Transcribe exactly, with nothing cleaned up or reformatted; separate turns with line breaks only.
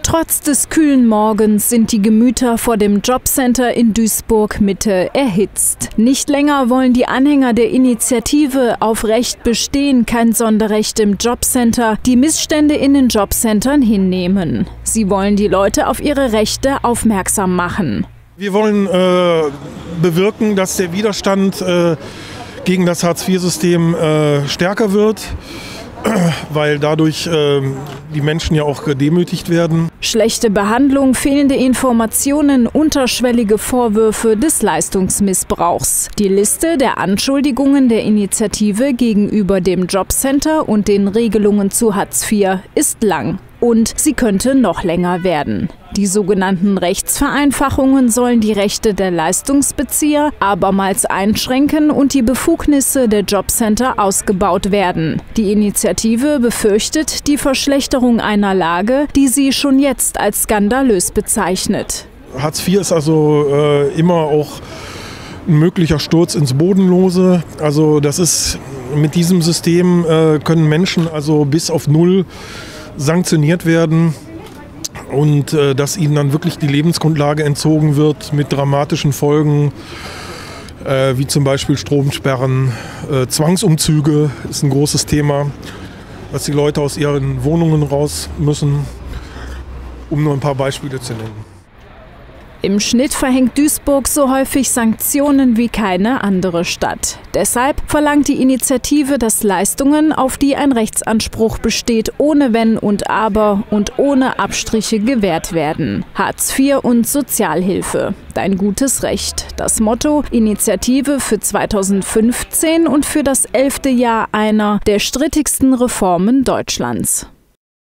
Trotz des kühlen Morgens sind die Gemüter vor dem Jobcenter in Duisburg-Mitte erhitzt. Nicht länger wollen die Anhänger der Initiative Auf Recht bestehen, kein Sonderrecht im Jobcenter, die Missstände in den Jobcentern hinnehmen. Sie wollen die Leute auf ihre Rechte aufmerksam machen.
Wir wollen äh, bewirken, dass der Widerstand äh, gegen das Hartz vier System äh, stärker wird, weil dadurch äh, die Menschen ja auch gedemütigt werden.
Schlechte Behandlung, fehlende Informationen, unterschwellige Vorwürfe des Leistungsmissbrauchs. Die Liste der Anschuldigungen der Initiative gegenüber dem Jobcenter und den Regelungen zu Hartz vier ist lang. Und sie könnte noch länger werden. Die sogenannten Rechtsvereinfachungen sollen die Rechte der Leistungsbezieher abermals einschränken und die Befugnisse der Jobcenter ausgebaut werden. Die Initiative befürchtet die Verschlechterung einer Lage, die sie schon jetzt als skandalös bezeichnet.
Hartz vier ist also äh, immer auch ein möglicher Sturz ins Bodenlose. Also das ist, mit diesem System äh, können Menschen also bis auf null sanktioniert werden und äh, dass ihnen dann wirklich die Lebensgrundlage entzogen wird mit dramatischen Folgen, äh, wie zum Beispiel Stromsperren, äh, Zwangsumzüge ist ein großes Thema, dass die Leute aus ihren Wohnungen raus müssen, um nur ein paar Beispiele zu nennen.
Im Schnitt verhängt Duisburg so häufig Sanktionen wie keine andere Stadt. Deshalb verlangt die Initiative, dass Leistungen, auf die ein Rechtsanspruch besteht, ohne Wenn und Aber und ohne Abstriche gewährt werden. Hartz vier und Sozialhilfe. Dein gutes Recht. Das Motto: Initiative für zweitausendfünfzehn und für das elfte Jahr einer der strittigsten Reformen Deutschlands.